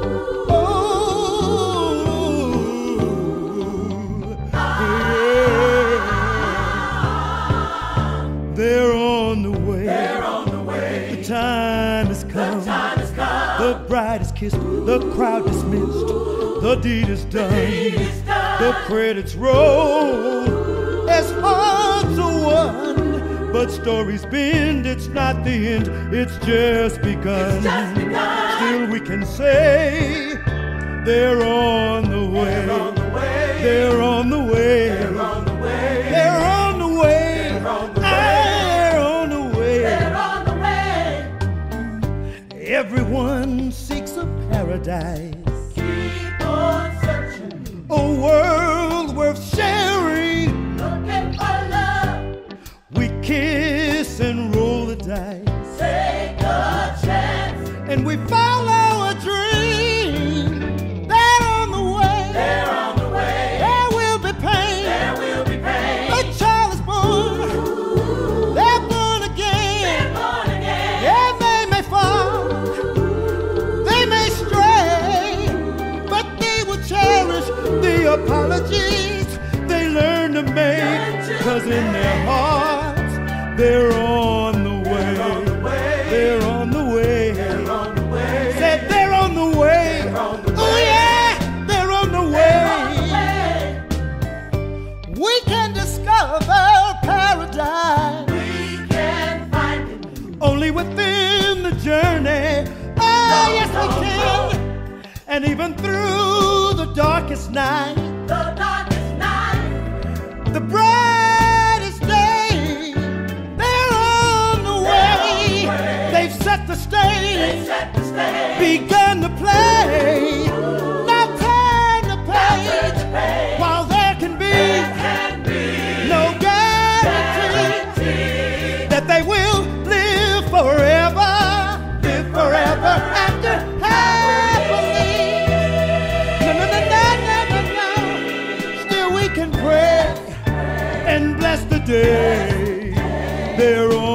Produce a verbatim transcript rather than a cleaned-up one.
They're on the way. They're on the way. The time has come. The time has come. The bride is kissed. The crowd dismissed. The deed is done. The deed is done. The credits roll. As hearts are won. But stories bend. It's not the end. It's just begun. It's just begun. Still we can say they're on the way. They're on the way. They're on the way. They're on the way. They're on the way. They're on the way. They're on the way. They're on the way. Everyone seeks a paradise, Keep on searching. a world worth sharing. Looking for love. We kiss and roll the dice, Take a chance. and we follow a dream. They're on the way. They're on the way. There will be pain. There will be pain. A child is born. They're born They're again. born again. And they may fall. They may stray. But they will cherish the apologies they learn to make. Cause in their hearts, they're on the way. They're on the way. They're on the way. They're on the way. Said they're on the way. They're on the Oh way. yeah, they're on the They're on the way. way. We can discover paradise We can find it. only within the journey. Oh yes we can. And even through the darkest night, The darkest night. the brightest day, they're on the way. They've set the They stage, set the stage. begun to play. Now turn the Turn the page. page. While there can be There can be no guarantee guarantee. that they will live forever, live forever after happily. No, no, no, no, no, no, no. Still we can pray and bless the day they're on.